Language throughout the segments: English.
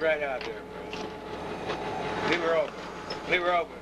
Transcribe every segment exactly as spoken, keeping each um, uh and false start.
right out there, Chris. Leave her open. Leave her open.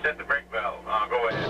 hit the brake valve. Uh, go ahead.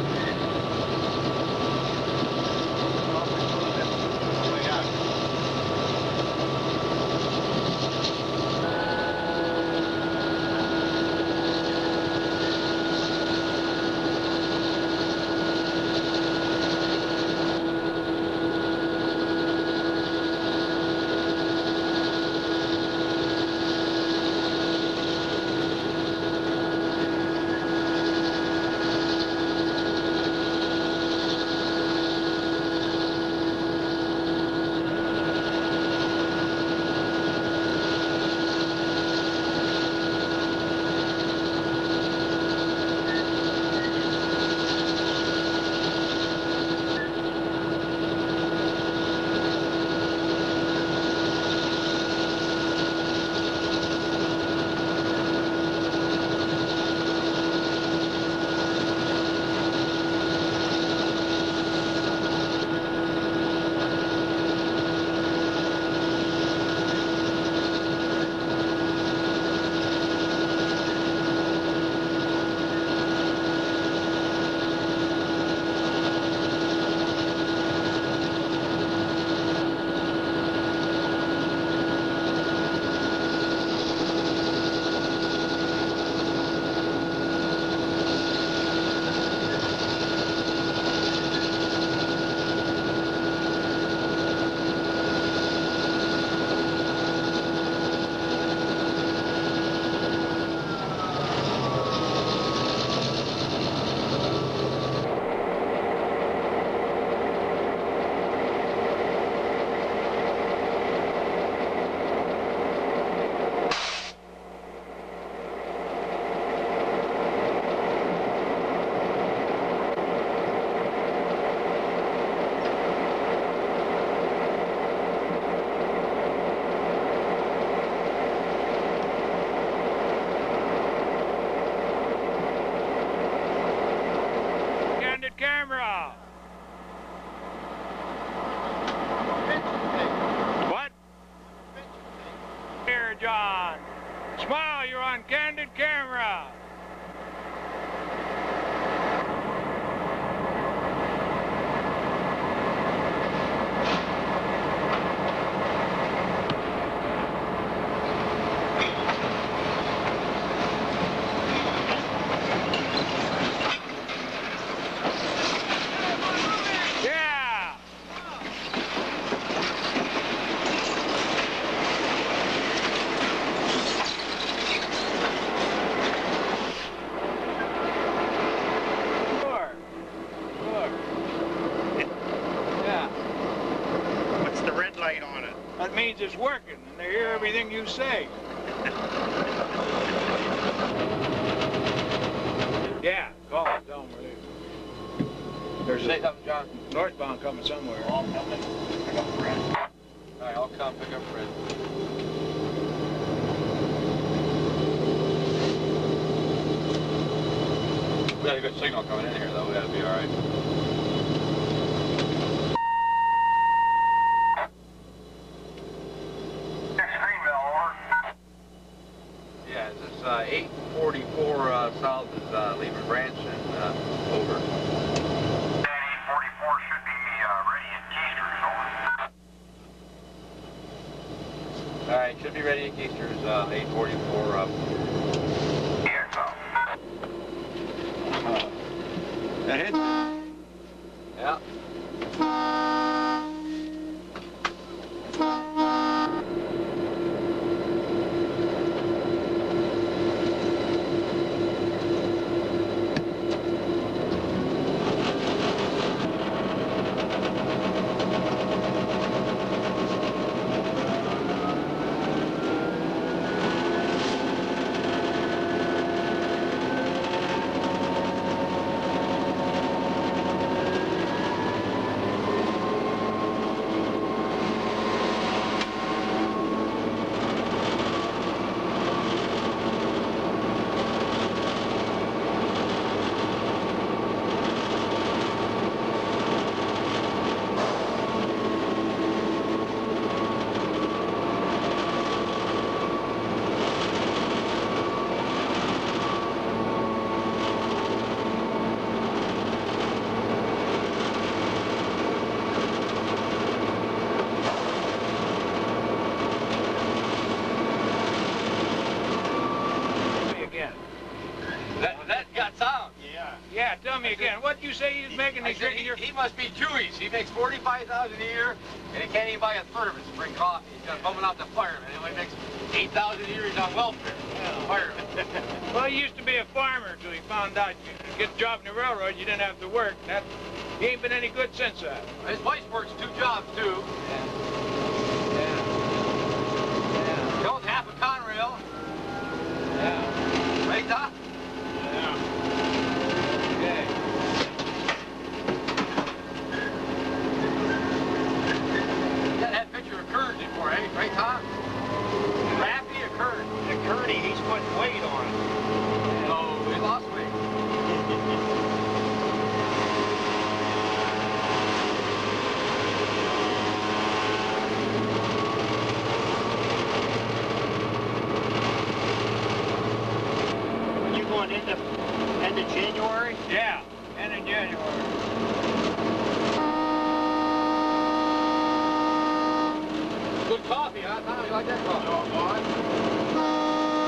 Camera. What? Here, John. Smile, you're on candid camera. That means it's working, and they hear everything you say. Yeah, call it, tell them we're leaving. There's Say something, John. Northbound coming somewhere. Oh, I'm coming. Pick up Fred. All right, I'll come pick up Fred. We got a good signal coming in here, though. That'll be all right. Yeah, is this uh, eight forty-four uh, south is uh, Lehman Branch and uh, over. eight forty-four should be uh, ready at Keisters, over. All right, should be ready at Keisters, uh, eight forty-four up. Yeah, so. Uh, that hit? Yeah. tell me again. What did you say he was making? I He's said drinking he, your... he must be Jewish. He makes forty-five thousand a year, and he can't even buy a thermos to bring coffee. He's got bumming out the fireman. He only makes eight thousand a year. He's on welfare. Yeah. Fireman. Well, he used to be a farmer until he found out you could get a job in the railroad. You didn't have to work. That he ain't been any good since that. His wife works two jobs too. Yeah. Yeah. Yeah. He owns half a Conrail. Yeah. Right, Doc? Yeah. Okay. You got that picture of Kern before, eh? Right, Tom? Raffy or Kern? The Kearney, he's putting weight on it. No, he lost weight. You going into end of January? Yeah, end of January. Good coffee, huh, Tom? You like that coffee? Oh, boy.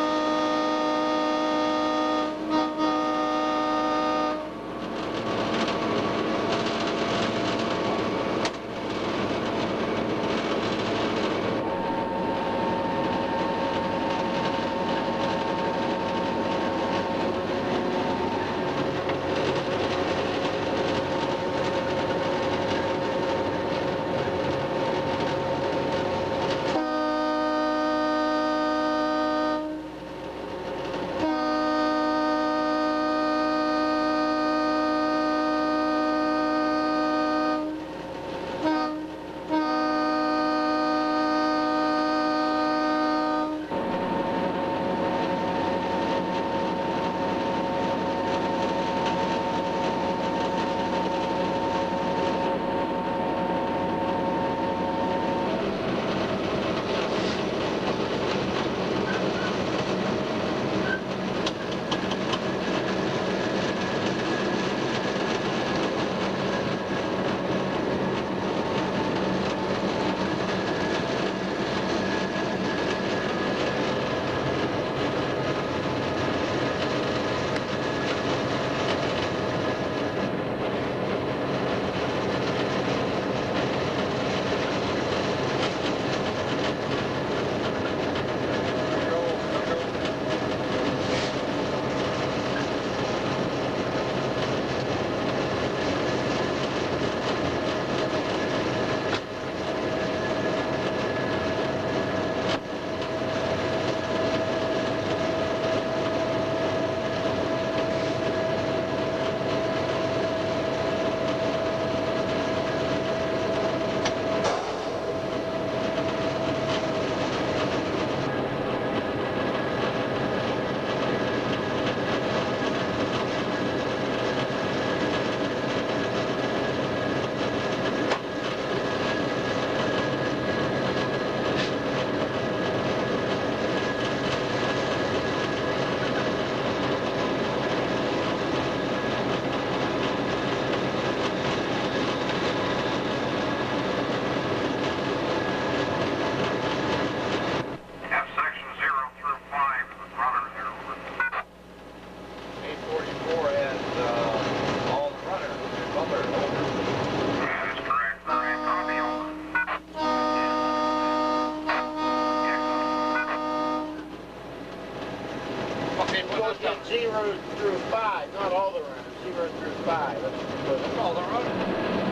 Zero through five, not all the runners. Zero through five. That's all the runners.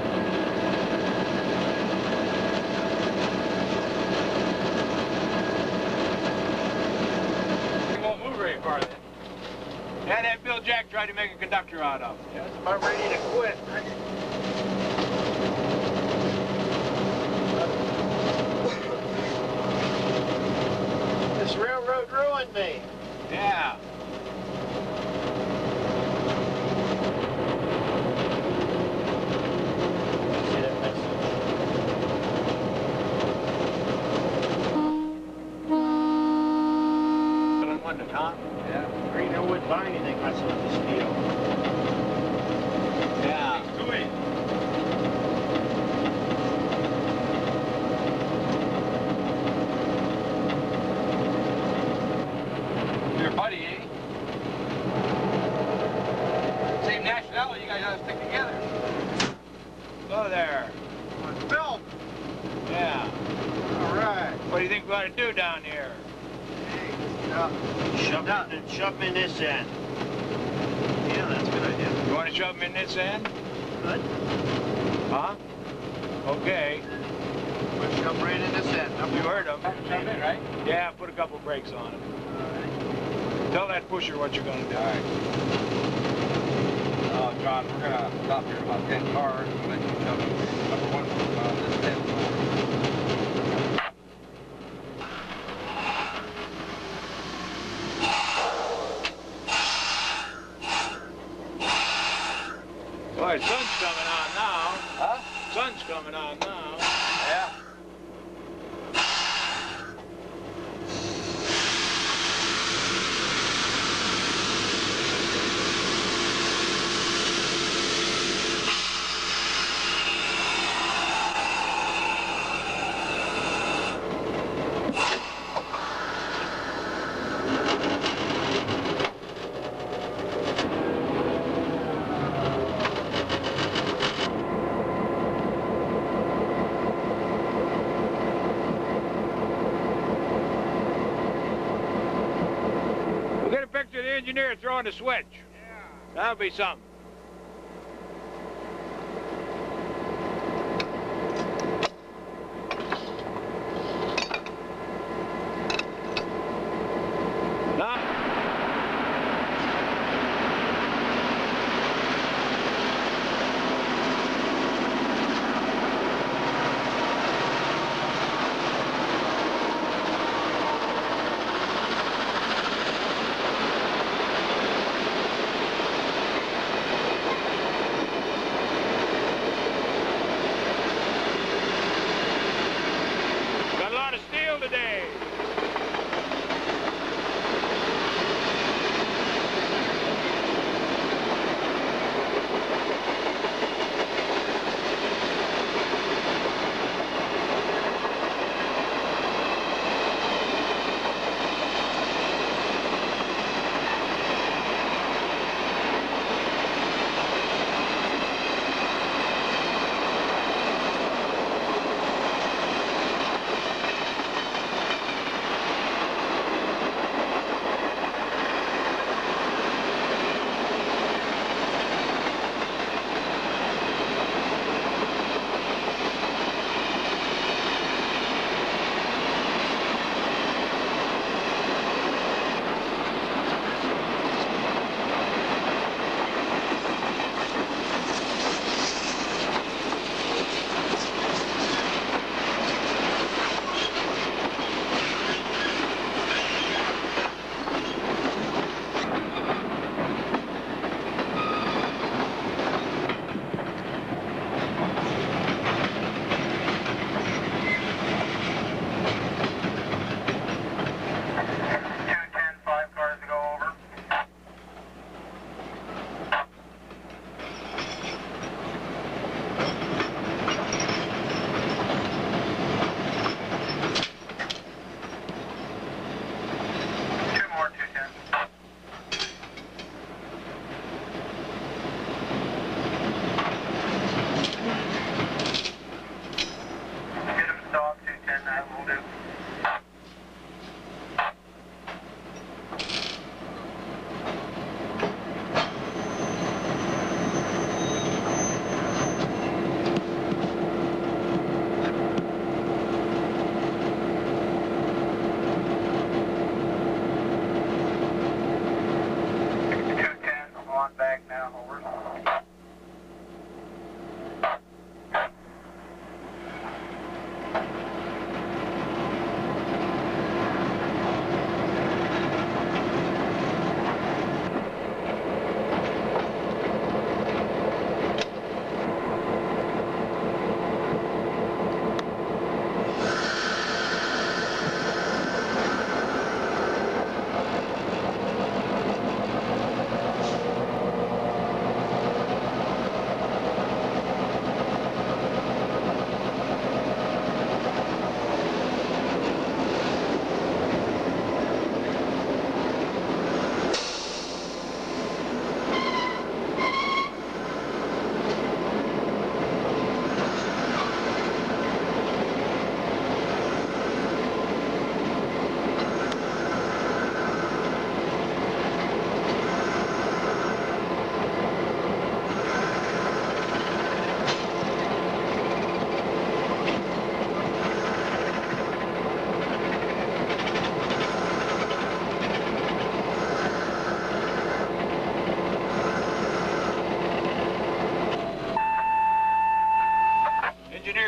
He won't move very far then. Yeah, that Bill Jack tried to make a conductor out of. Yeah, I'm ready to quit. This railroad ruined me. Yeah. On the top? Yeah. Green, I wouldn't buy anything less than the steel. Yeah. Do it. Your buddy, eh? Same nationality. You ought to do down here? Shove it, shove him in this end. Yeah, that's a good idea. You want to shove them in this end? Good. Huh? Okay. We'll shove right in this end. You heard them. Shove it, right? Yeah, put a couple brakes on them. Tell that pusher what you're going to do. All right. Uh, John, we're going to stop here about ten cars and let you shove it. Number one, uh, this ten. Boy, sun's coming on now. Huh? Sun's coming on now. Yeah. Engineer throwing a switch. Yeah. That'll be something. Now. Today.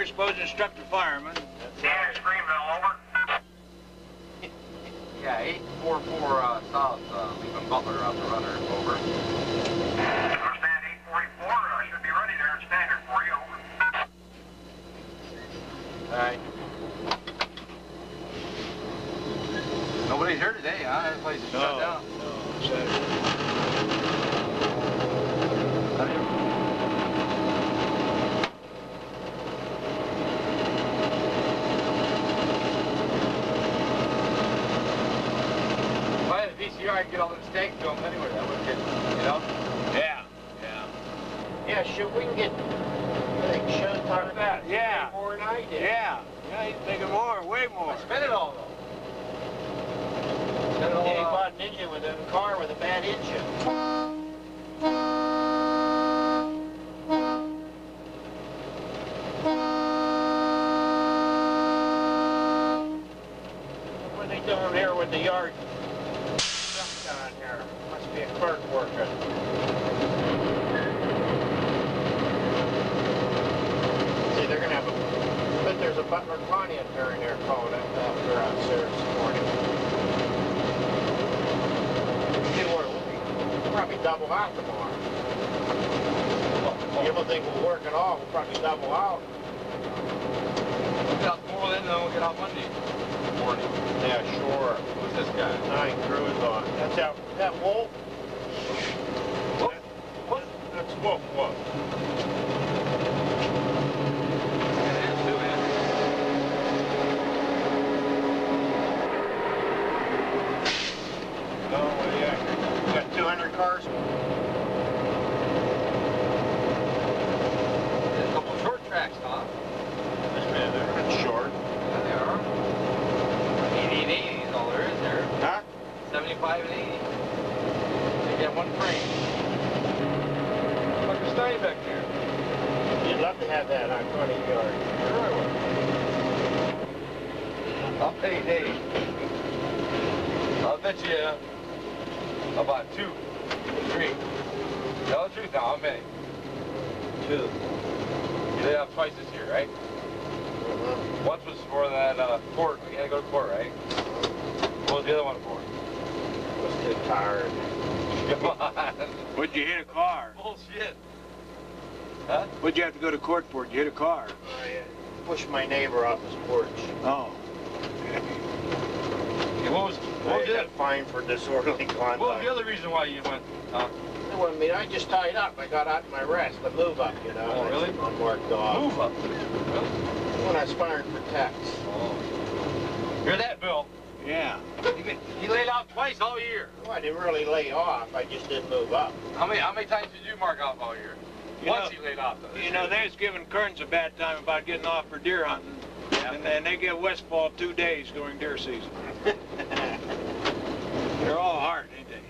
you're supposed to instruct the fireman. Yeah, Screamville, over. Yeah, eight four four uh, south, uh, leaving Butler out the runner, over. Understand eight forty-four, uh, should be ready there at standard for you, over. All right. Nobody's here today, huh? That place is No, shut down. no, Saturday. If I had a V C R, I could get all them stank films anyway. That would get, you know? Yeah, yeah. Yeah, should we can get, I think, Showtime that, yeah. more than I did. Yeah, yeah, he's making more, way more. I spent it all, though. Spent it all, Yeah, he uh, bought an engine with a car with a bad engine. What are they doing here with the yard stuff down here? Must be a clerk working. See, they're gonna have a, but there's a Butler Pontiac there in there calling it after out there this morning. See what, we'll probably double out tomorrow. You don't think we'll work at all, we'll probably double out. We'll get out tomorrow, then we'll get out Monday morning. Yeah, sure. Who's this guy? Nine crews on. That's out, that Wolf? What? What? That's Wolf, Wolf. Yeah, it is too, man. Oh, yeah. You got two hundred cars? There's a couple of short tracks, huh? Yeah, they're not short. Yeah, they are. eighty and eighty is all there is there. Huh? seventy-five and eighty. They get one frame. Look at Stein back there. You'd love to have that on twenty yard. Sure I would. I'll pay Dave. I'll bet you uh, about two, three. Tell the truth now, how many? Two. You laid off twice this year, right? Uh-huh. Once was for that uh, court. We had to go to court, right? What was the other one for? Was too tired. Come on. What'd you hit a car? Bullshit. Huh? What'd you have to go to court for? Did you hit a car? I uh, pushed my neighbor off his porch. Oh. Yeah, what was, what I was the got fined for disorderly conduct. What was the other reason why you went? Huh? It wasn't me. I just tied up. I got out of my rest. The move up, you know. Oh, really? Unmarked dog. Move up. Really? When I was firing for tax. Oh. Hear that, Bill? Yeah. He, he laid off twice all year. Well, I didn't really lay off. I just didn't move up. How many how many times did you mark off all year? You Once know- he laid off, though. You know, they was giving Kearns a bad time about getting off for deer hunting. And then they give Westfall two days during deer season. They're all hard, ain't they?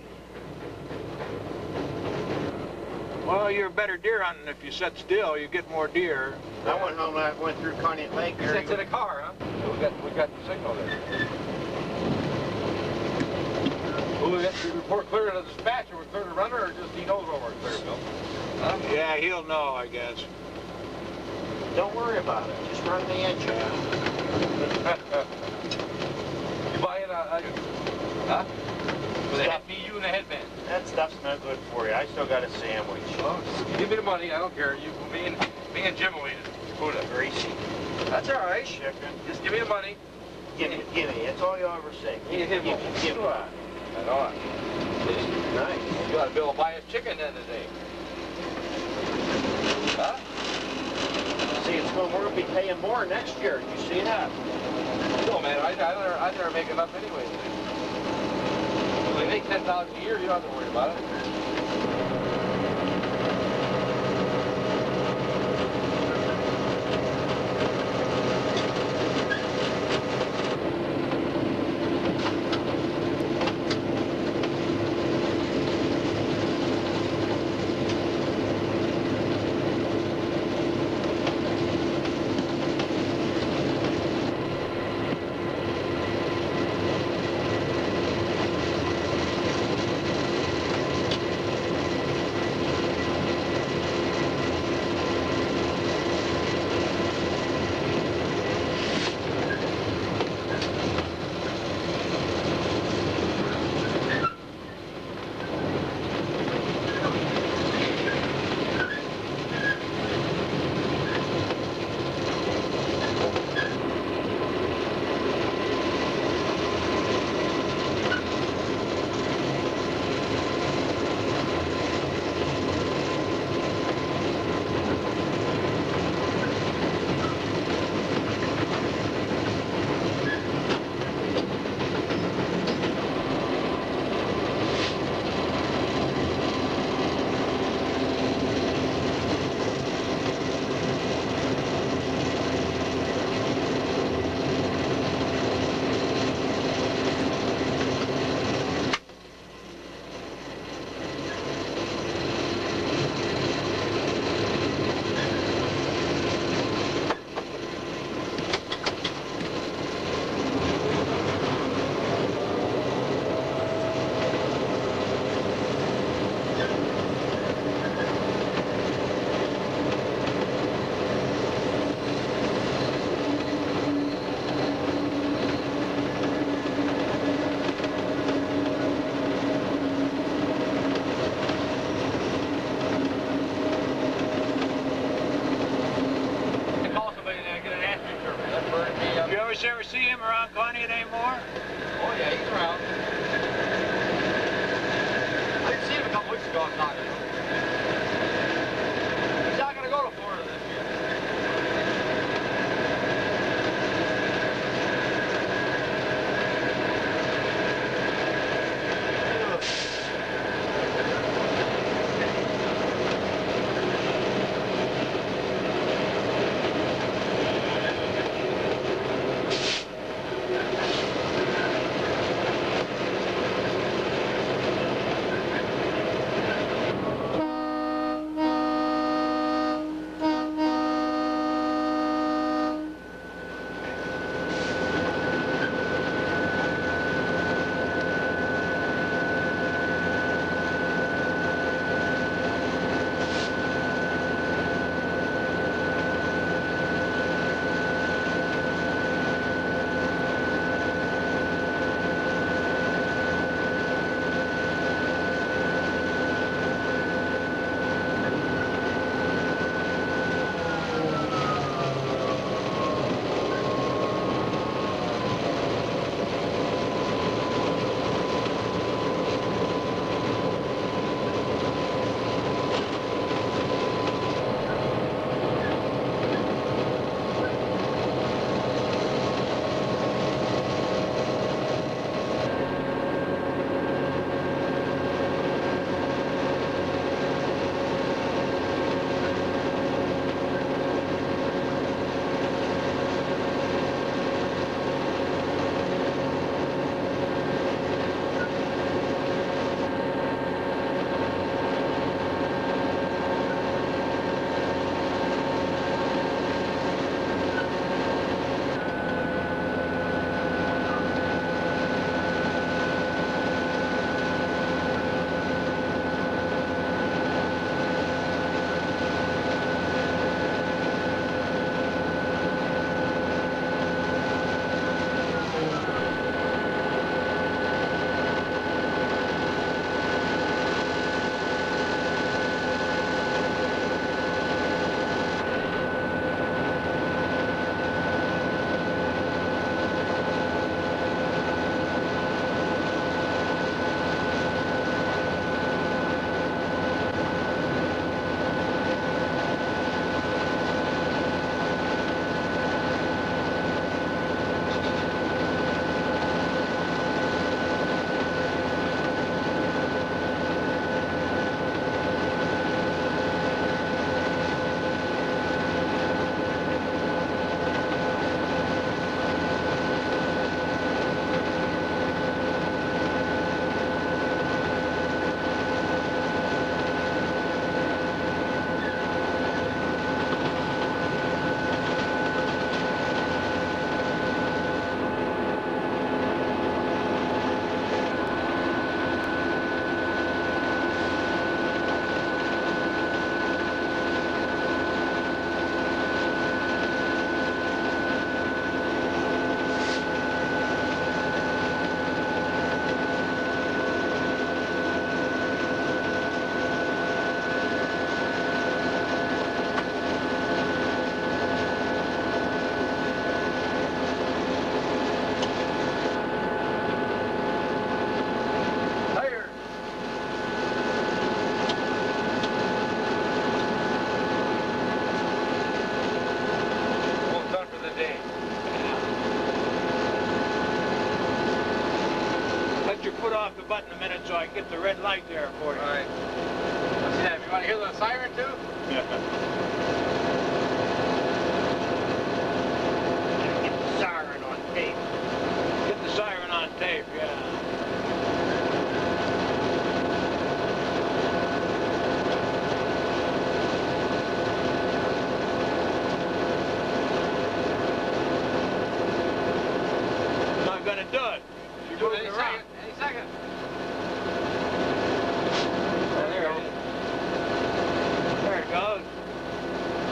Well, you're better deer hunting if you sit still. You get more deer. I went home and I went through Conneaut Lake. He sits in a car, huh? So we got we got the signal there. Well, we got to report clear to the dispatcher. We're clear to runner, or just he knows where we're clear, Bill? Huh? Yeah, he'll know, I guess. Don't worry about it. Just run the engine. You buying a, a huh? With a head, me, you, and a headband. That stuff's no good for you. I still got a sandwich. Well, just give me the money. I don't care. You, me and me and Jim will eat it. Food up. Greasy. That's all right. Chicken. Just give me the money. Give me, give me. That's all you ever say. Give Give me me, him. give me. Give me. I know it. Nice. You got to be able to buy us chicken then today. Huh? See, it's going, we're going to be paying more next year. Did you see that? No, man. I, I, never, I never make enough anyway. When they make ten thousand a year, you don't have to worry about it. it anymore? Oh, yeah, he's around. I didn't see him a couple weeks ago. I'm talking to him. He's not going to go to Florida this year. off the button a minute so I can get the red light there for you. All right. Let's see that. You want to hear the siren too? Yeah. Get the siren on tape. Get the siren on tape, yeah. Not gonna do it. You're Do it moving any around. second. Any second. Oh, there it is. There it goes.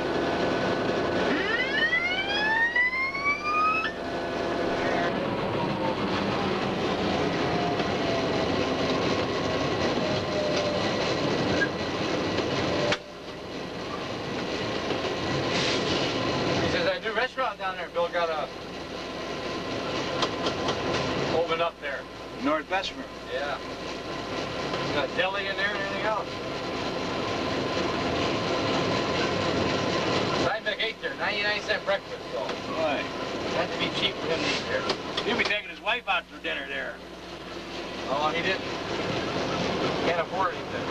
Bessemer. Yeah. You got deli in there and anything else? Steinbeck ate there, ninety-nine cent breakfast, though. Why? Had to be cheap for him to eat there. He'll be taking his wife out for dinner there. Oh, he didn't. Can't afford anything.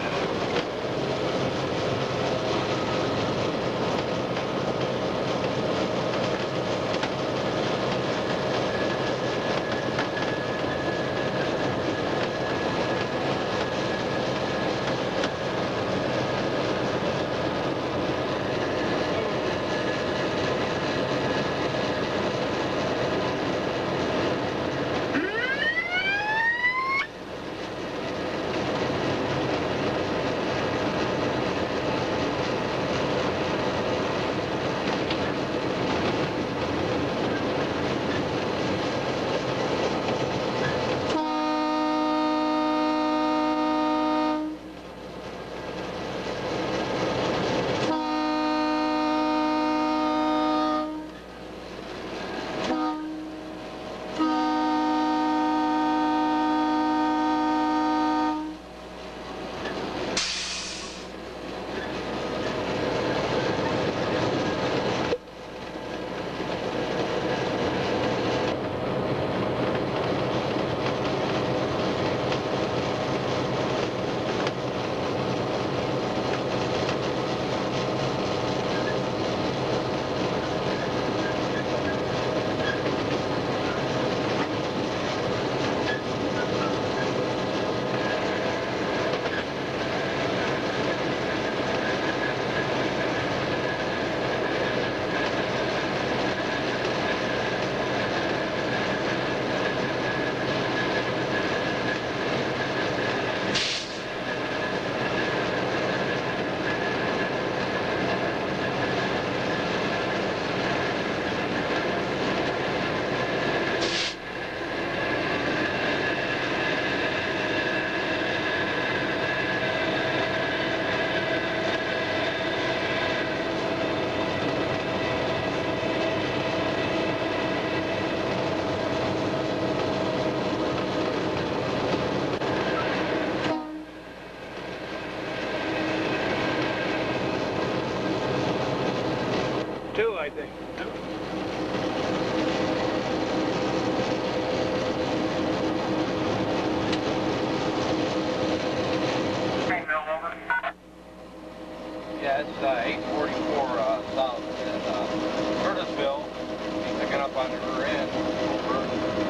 Two, I think. Yeah, it's uh, eight forty-four uh, south in uh, Curtisville. He's picking up on the rear end. Over.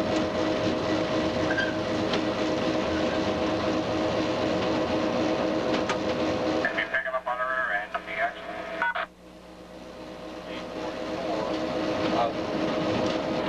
Be picking up on the rear end, the accident. eight forty-four. Uh,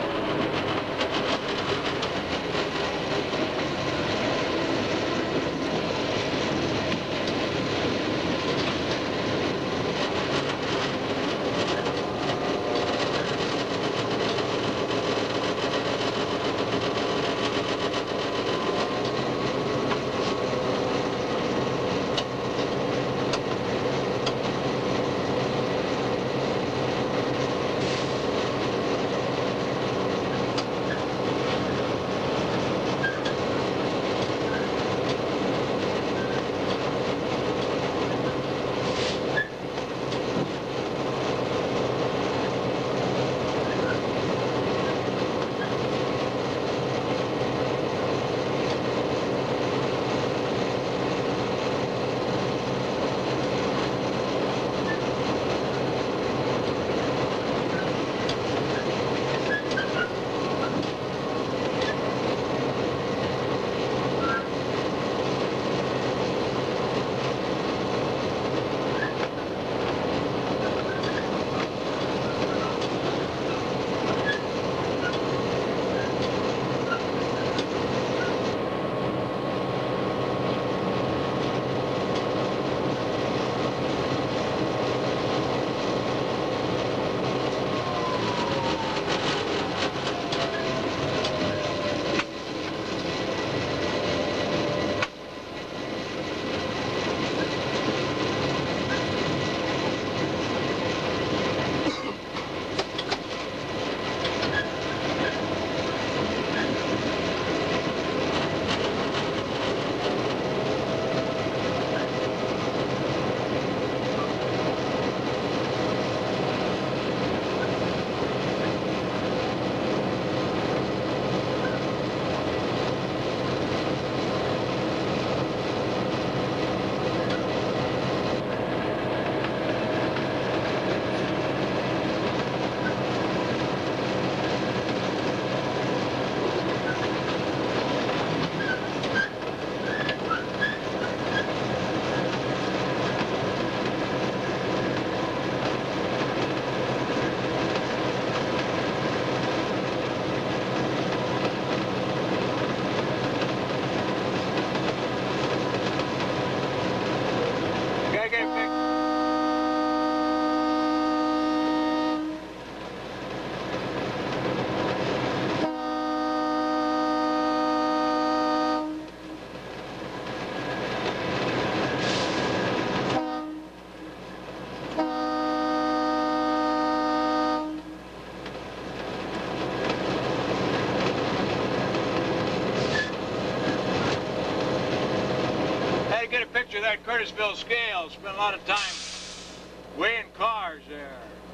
of that Curtisville scale. Spent a lot of time weighing cars there.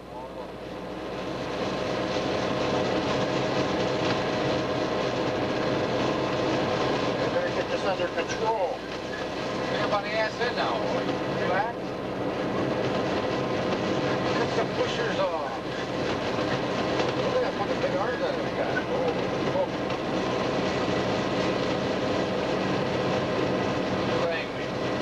We better get this under control. Think about the ass in now. Relax. Cut the pushers off. Look at that fucking big arms on this guy. Oh, oh. Too angry.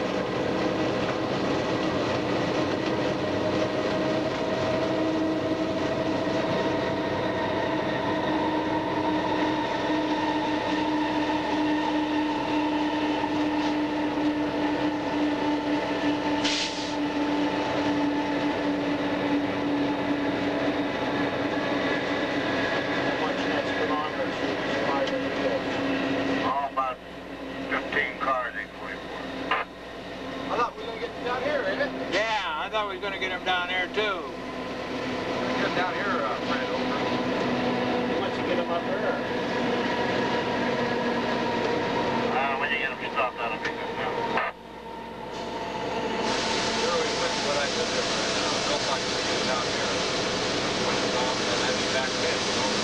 How much next kilometer should we slide into this? All about fifteen cars, eight forty-four. I thought we were gonna get them down here, ain't it? Yeah, I thought we was going to get him down there, too. Get them down here, uh, Fred, over. He wants to get them up there. Uh, when you get them stopped, that'll be good now. You're always with what I said there, Fred. Uh, Don't talk to me, get down here. When it's off, and then be back then, you know?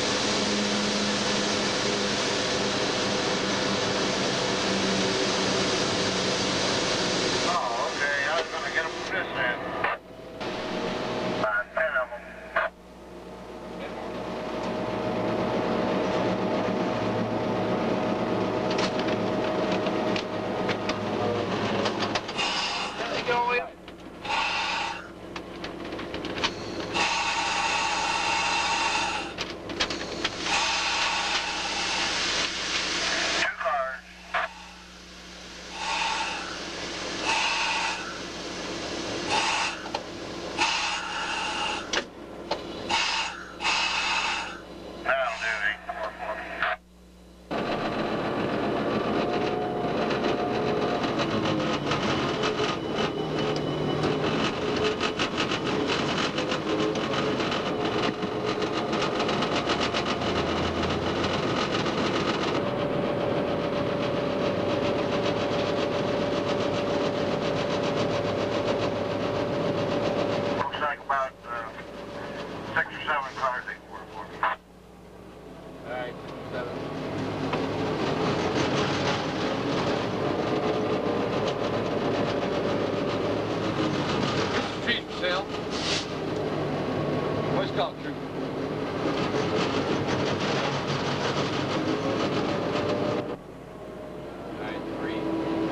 Oh, okay. I was gonna get them from this end. About ten of them. There they go, in. Two cars. That'll do, eight four four. Looks like about uh, six or seven cars, eight four four. All right, seven. Street for sale. Boy Scout troop. All right, three.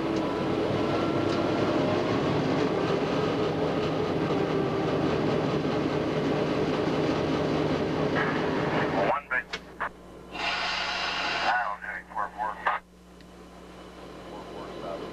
One big. That'll do, eight four four. Four, four, seven.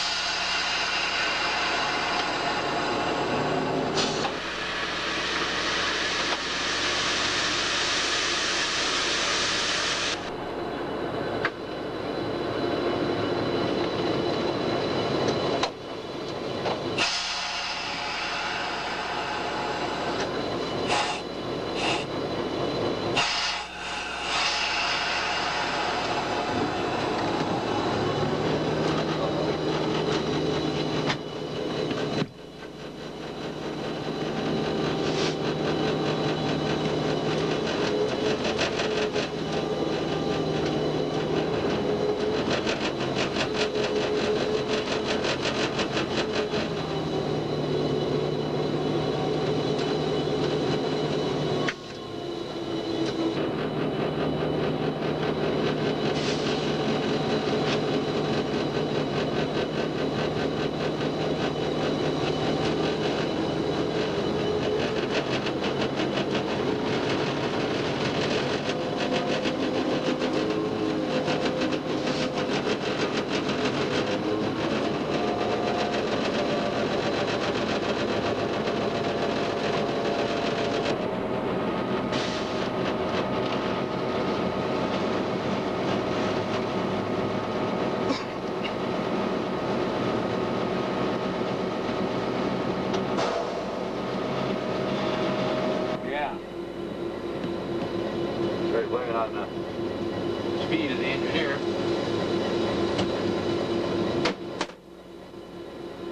Blaming on the speed of the engineer.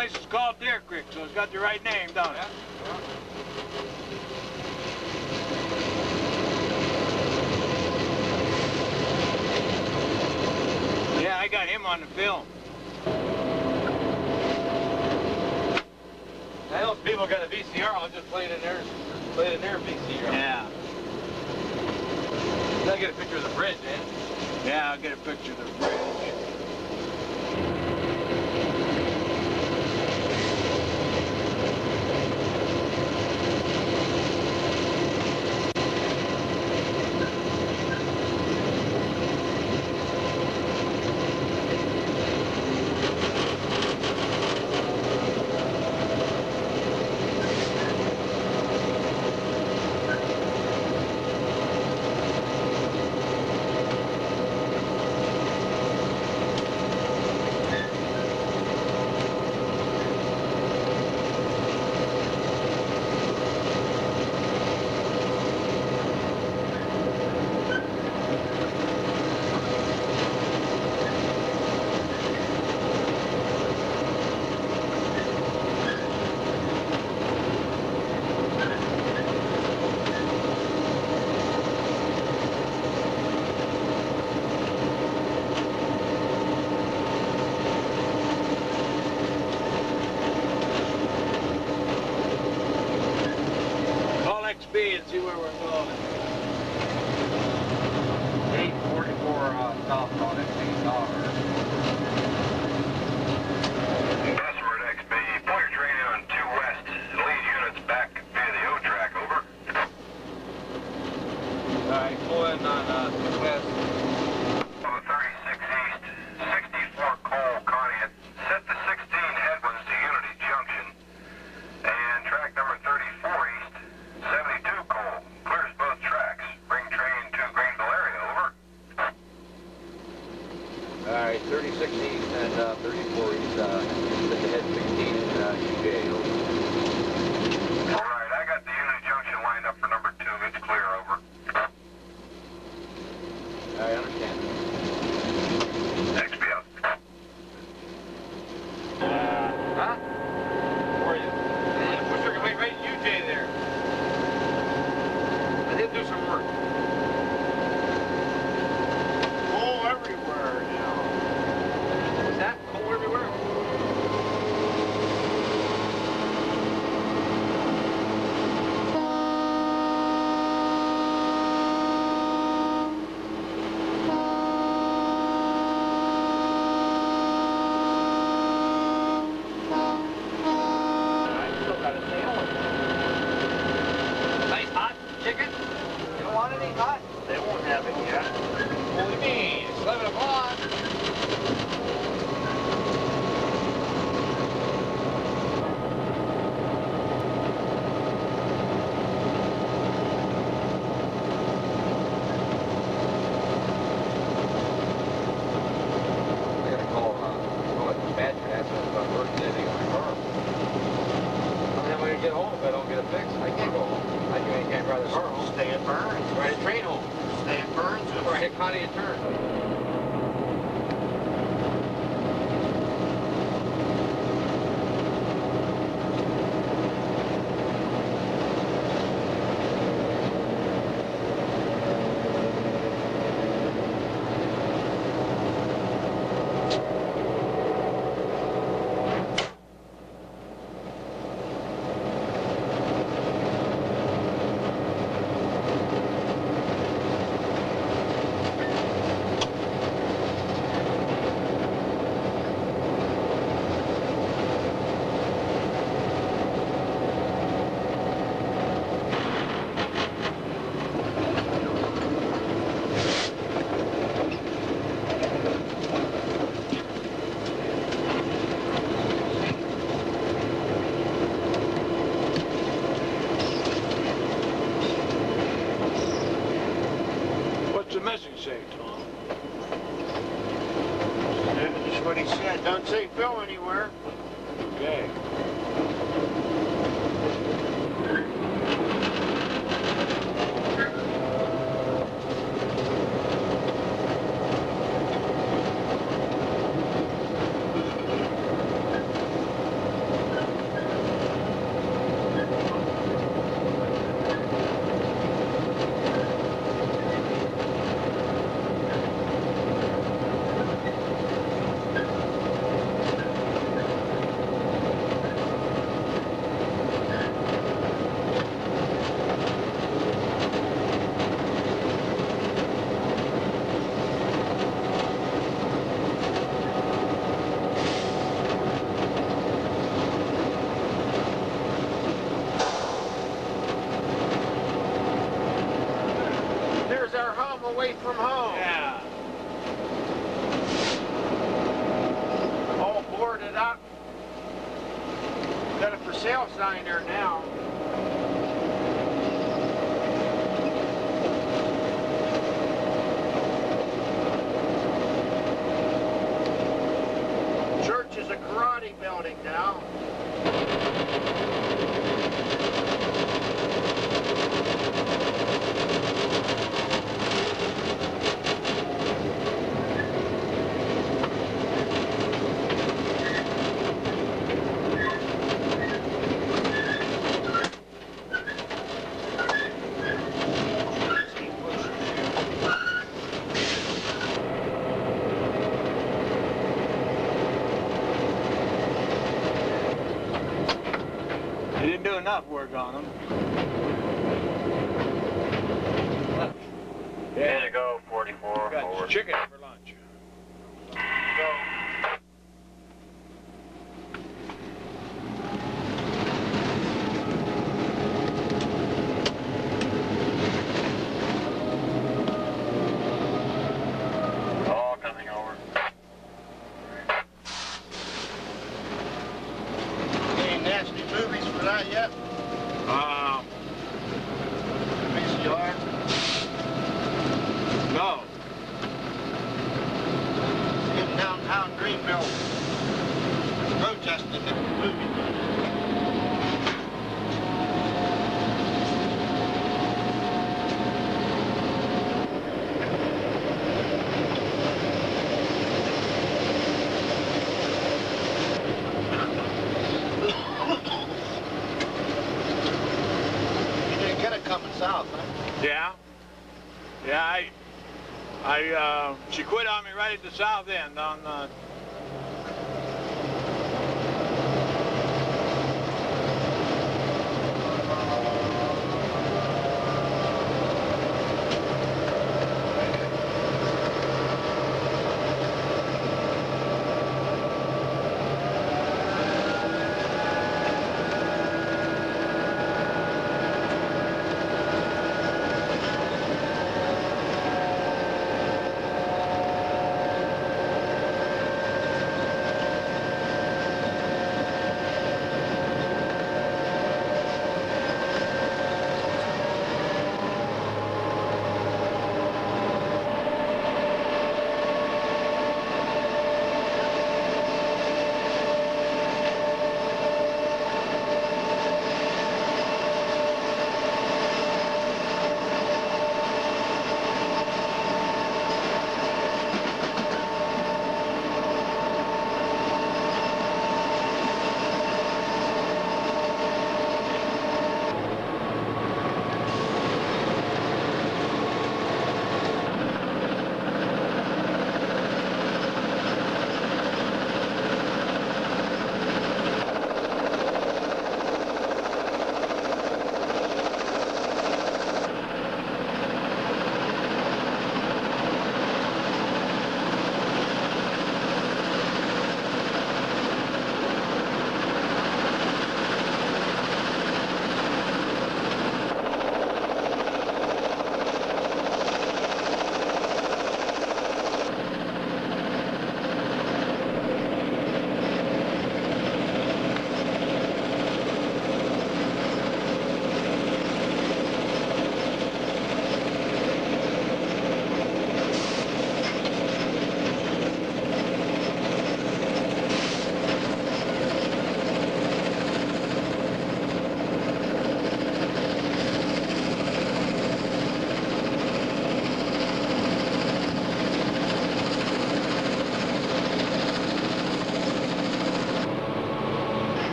place is called Deer Creek, so it's got the right name, don't it? Yeah, I got him on the film. I know people got a V C R, I'll just play it in their, play it in their V C R. Yeah. I'll get a picture of the bridge, man. Yeah, I'll get a picture of the bridge. Speed and see where we're going. eight forty-four uh, south on X B tower. Bessemer at X B. Pull your train in on two west. Lead units back via the O track, over. Alright, pull in on uh, two west. thirty-six east, sixty-four Cole, Conneaut. Set the sixteen headwinds to Unity Junction. And track number thirty-four east, seventy-two Cole. Clears both tracks. Bring train to Greenville area, over. Alright, thirty-six east and uh, thirty-four east, uh, set the head sixteen in uh, U J, over. Alright, I got the Unity Junction lined up for number two. It's clear, over. I understand. X B out. Huh? Where are you? Yeah, push her right, right U J there. I did do some work. Coal everywhere now. What's that? Coal everywhere? I still got a sandwich. Nice hot chicken? You don't want any hot? They won't have it yet. What do you mean? It's eleven o'clock. I gotta call, uh, call a dispatcher and ask them about emergency on my car. How am I gonna get home if I don't get it fixed? I can't go home. I can't, can't drive the car home. Stay at Burns. Ride a train home. Stay at Burns. Or hit Connie and turn. What's the message say, Tom? That's what he said. Don't say Phil anywhere. Okay. away from home. Yeah. All boarded up. Got a for sale sign there now. Church is a karate building now. You didn't do enough work on them. Here you go, forty-four. Got Forward. chicken for lunch. Go. All coming over. Any nasty movies for that yet? Um, V C R? no. In downtown Greenville, protesting the movie. You didn't get it coming south, huh? Yeah. Yeah, I, I, uh, she quit on me right at the south end on uh,